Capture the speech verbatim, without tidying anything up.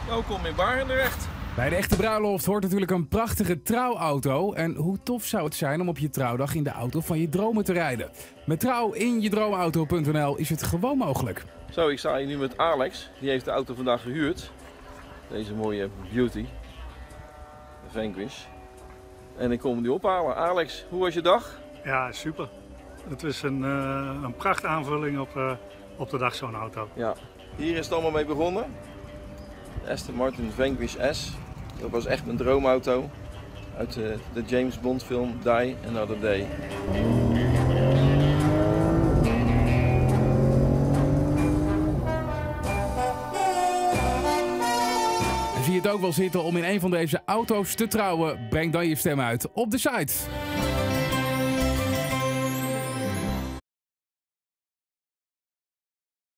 Welkom in Barendrecht. Bij de echte bruiloft hoort natuurlijk een prachtige trouwauto. En hoe tof zou het zijn om op je trouwdag in de auto van je dromen te rijden? Met trouw in je droomauto punt n l is het gewoon mogelijk. Zo, ik sta hier nu met Alex. Die heeft de auto vandaag gehuurd. Deze mooie Beauty. De Vanquish. En ik kom hem nu ophalen. Alex, hoe was je dag? Ja, super. Het is een, uh, een prachtaanvulling op, uh, op de dag zo'n auto. Ja, hier is het allemaal mee begonnen. De Aston Martin Vanquish S. Dat was echt mijn droomauto. Uit de, de James Bond film Die Another Day. Zie je het ook wel zitten om in een van deze auto's te trouwen? Breng dan je stem uit op de site.